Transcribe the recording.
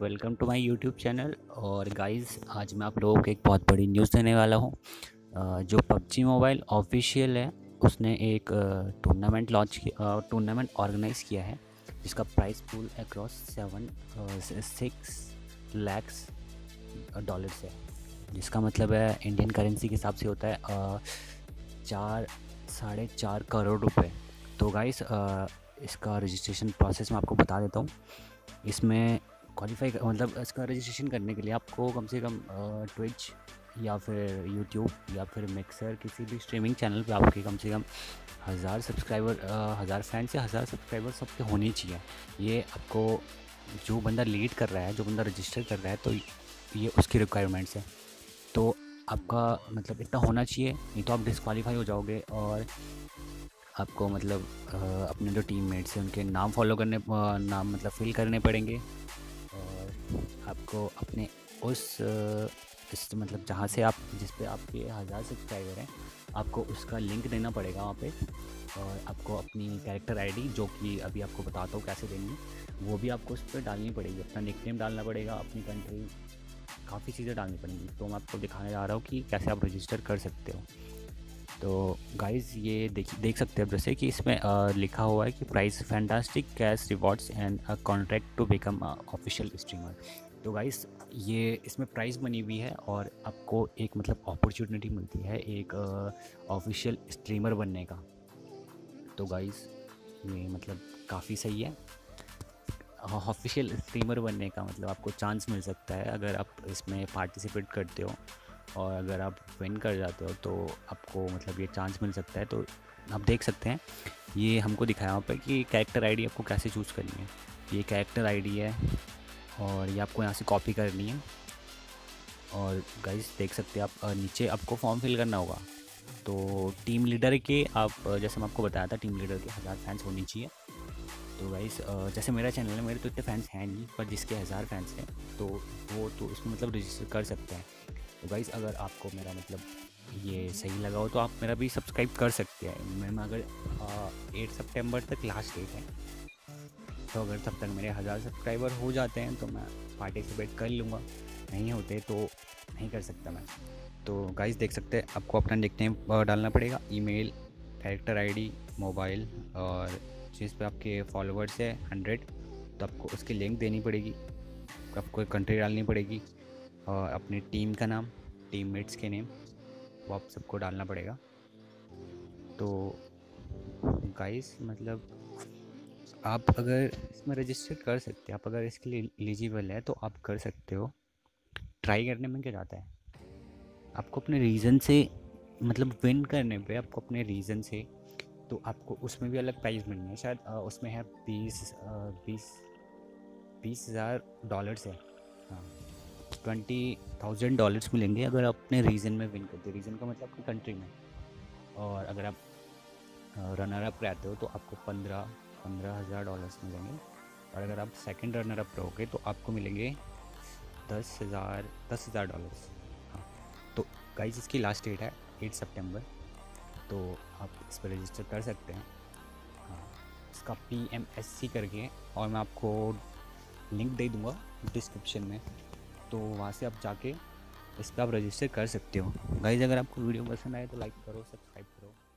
Welcome to my YouTube channel. और guys आज मैं आप लोगों को एक बहुत बड़ी न्यूज़ देने वाला हूँ। जो पबजी मोबाइल ऑफिशियल है उसने एक टूर्नामेंट ऑर्गेनाइज़ किया है जिसका prize pool across 6 lakh dollars है, जिसका मतलब है इंडियन करेंसी के हिसाब से होता है 4.5 करोड़ रुपए। तो गाइस इसका रजिस्ट्रेशन प्रोसेस मैं आपको बता देता हूँ। इसमें क्वालिफाई मतलब इसका रजिस्ट्रेशन करने के लिए आपको कम से कम ट्विच या फिर यूट्यूब या फिर मिक्सर किसी भी स्ट्रीमिंग चैनल पे आपके कम से कम 1000 फैंस या 1000 सब्सक्राइबर सबके होने चाहिए। ये आपको जो बंदा लीड कर रहा है, जो बंदा रजिस्टर कर रहा है, तो ये उसकी रिक्वायरमेंट्स है। तो आपका मतलब इतना होना चाहिए, नहीं तो आप डिस्क्वालीफाई हो जाओगे और आपको मतलब अपने जो टीममेट्स हैं उनके नाम फॉलो करने नाम मतलब फिल करने पड़ेंगे। और आपको अपने उस इस मतलब जहाँ से आप जिस पे आपके 1000 सब्सक्राइबर हैं, आपको उसका लिंक देना पड़ेगा वहाँ पे। और आपको अपनी कैरेक्टर आईडी, जो कि अभी आपको बताता हूँ कैसे देनी है, वो भी आपको उस पर डालनी पड़ेगी। अपना निकनेम डालना पड़ेगा, अपनी कंट्री, काफ़ी चीज़ें डालनी पड़ेंगी। तो मैं आपको दिखाने जा रहा हूँ कि कैसे आप रजिस्टर कर सकते हो। तो गाइज़ ये देख सकते हैं जैसे कि इसमें लिखा हुआ है कि prize fantastic cash rewards and a contract to become official streamer. तो गाइज़ ये इसमें प्राइस बनी हुई है और आपको एक मतलब अपॉर्चुनिटी मिलती है एक ऑफिशियल स्ट्रीमर बनने का। तो गाइज़ ये मतलब काफ़ी सही है। ऑफिशियल स्ट्रीमर बनने का मतलब आपको चांस मिल सकता है अगर आप इसमें पार्टिसिपेट करते हो, और अगर आप विन कर जाते हो तो आपको मतलब ये चांस मिल सकता है। तो आप देख सकते हैं ये हमको दिखाया वहाँ पर कि कैरेक्टर आईडी आपको कैसे चूज़ करनी है। ये कैरेक्टर आईडी है और ये आपको यहाँ से कॉपी करनी है। और गाइस देख सकते हैं आप नीचे आपको फॉर्म फिल करना होगा। तो टीम लीडर के आप जैसे मैं आपको बताया था, टीम लीडर के 1000 फैंस होनी चाहिए। तो गाइस जैसे मेरा चैनल है, मेरे तो इतने फैंस हैं नहीं, पर जिसके 1000 फैंस हैं तो वो तो इसमें मतलब रजिस्टर कर सकते हैं। तो गाइस अगर आपको मेरा मतलब ये सही लगा हो तो आप मेरा भी सब्सक्राइब कर सकते हैं। मैम अगर 8 सितंबर तक लास्ट डेट है, तो अगर तब तक मेरे 1000 सब्सक्राइबर हो जाते हैं तो मैं पार्टिसिपेट कर लूँगा, नहीं होते तो नहीं कर सकता मैं। तो गाइस देख सकते हैं आपको अपना निकनेम डालना पड़ेगा, ईमेल, कैरेक्टर आईडी, मोबाइल, और जिस पे आपके फॉलोअर्स है 100 तो आपको उसकी लिंक देनी पड़ेगी। आपको एक कंट्री डालनी पड़ेगी और अपनी टीम का नाम, टीममेट्स के नेम, वो आप सबको डालना पड़ेगा। तो गाइस मतलब आप अगर इसमें रजिस्टर कर सकते हैं, आप अगर इसके लिए एलिजिबल है तो आप कर सकते हो। ट्राई करने में क्या जाता है, आपको अपने रीज़न से मतलब विन करने पे आपको अपने रीज़न से, तो आपको उसमें भी अलग प्राइज़ मिलनी है शायद। उसमें है 20,000 डॉलर्स है, हाँ, $20,000 मिलेंगे अगर आप अपने रीजन में विन करते हो। रीजन का मतलब अपनी कंट्री में। और अगर आप रनर अप रहते हो तो आपको 15,000 डॉलर्स मिलेंगे। और अगर आप सेकंड रनर अप रहोगे तो आपको मिलेंगे 10,000 डॉलर्स। हाँ, तो गाइस इसकी लास्ट डेट है 8 सितंबर, तो आप इस पर रजिस्टर कर सकते हैं। हाँ, इसका PMSC करके, और मैं आपको लिंक दे दूँगा डिस्क्रिप्शन में, तो वहाँ से आप जाके इस पर आप रजिस्टर कर सकते हो। गाइस अगर आपको वीडियो पसंद आए तो लाइक करो, सब्सक्राइब करो।